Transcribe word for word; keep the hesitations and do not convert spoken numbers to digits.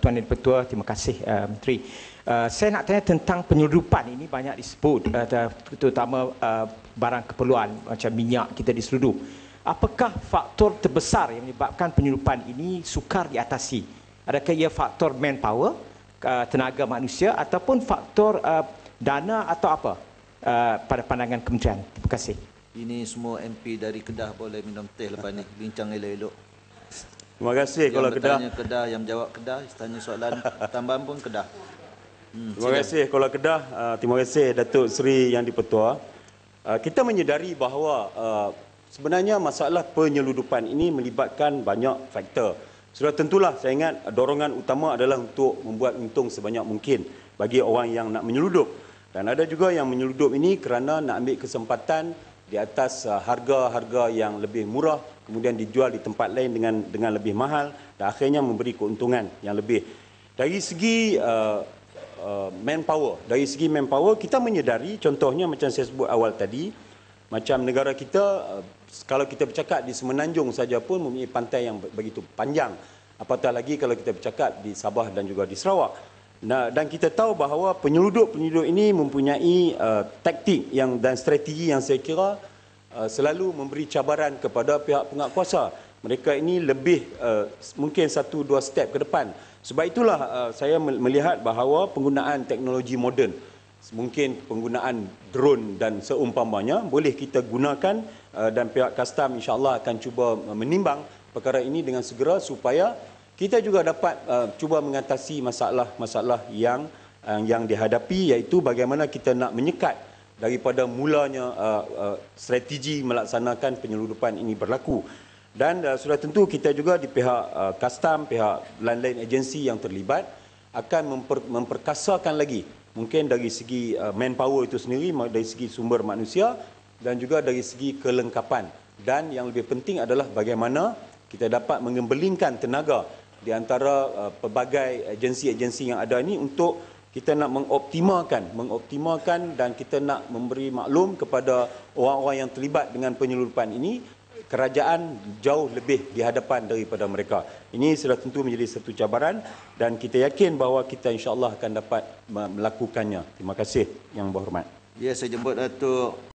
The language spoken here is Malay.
Tuan Yang Di-Pertua, terima kasih uh, Menteri. Uh, saya nak tanya tentang penyeludupan ini banyak disebut, uh, terutama uh, barang keperluan macam minyak kita diseludup. Apakah faktor terbesar yang menyebabkan penyeludupan ini sukar diatasi? Adakah ia faktor manpower, uh, tenaga manusia, ataupun faktor uh, dana atau apa uh, pada pandangan kementerian? Terima kasih. Ini semua M P dari Kedah boleh minum teh lepas ni, bincang elok-elok. Terima kasih yang kalau Kedah. Yang Kedah, yang menjawab Kedah, tanya soalan tambahan pun Kedah. Hmm, terima kasih kalau Kedah. Uh, terima kasih Datuk Seri Yang Di-Pertua. Uh, kita menyedari bahawa uh, sebenarnya masalah penyeludupan ini melibatkan banyak faktor. Sudah tentulah saya ingat dorongan utama adalah untuk membuat untung sebanyak mungkin bagi orang yang nak menyeludup. Dan ada juga yang menyeludup ini kerana nak ambil kesempatan di atas harga-harga uh, yang lebih murah, kemudian dijual di tempat lain dengan dengan lebih mahal dan akhirnya memberi keuntungan yang lebih. Dari segi uh, uh, manpower, dari segi manpower kita menyedari, contohnya macam saya sebut awal tadi, macam negara kita, uh, kalau kita bercakap di Semenanjung saja pun mempunyai pantai yang begitu panjang. Apatah lagi kalau kita bercakap di Sabah dan juga di Sarawak. Nah, dan kita tahu bahawa penyelundup-penyelundup ini mempunyai uh, taktik yang dan strategi yang saya kira uh, selalu memberi cabaran kepada pihak penguatkuasa. Mereka ini lebih uh, mungkin satu dua step ke depan. Sebab itulah uh, saya melihat bahawa penggunaan teknologi moden, mungkin penggunaan drone dan seumpamanya boleh kita gunakan uh, dan pihak custom insya-Allah akan cuba menimbang perkara ini dengan segera supaya kita juga dapat uh, cuba mengatasi masalah-masalah yang uh, yang dihadapi, iaitu bagaimana kita nak menyekat daripada mulanya uh, uh, strategi melaksanakan penyeludupan ini berlaku. Dan uh, sudah tentu kita juga di pihak uh, custom, pihak lain-lain agensi yang terlibat akan memper, memperkasakan lagi mungkin dari segi uh, manpower itu sendiri, dari segi sumber manusia dan juga dari segi kelengkapan. Dan yang lebih penting adalah bagaimana kita dapat mengembelingkan tenaga di antara uh, pelbagai agensi-agensi yang ada ini untuk kita nak mengoptimalkan, mengoptimalkan dan kita nak memberi maklum kepada orang-orang yang terlibat dengan penyeludupan ini, kerajaan jauh lebih di hadapan daripada mereka. Ini sudah tentu menjadi satu cabaran dan kita yakin bahawa kita insya-Allah akan dapat melakukannya. Terima kasih Yang Berhormat. Ya, saya jemput Datuk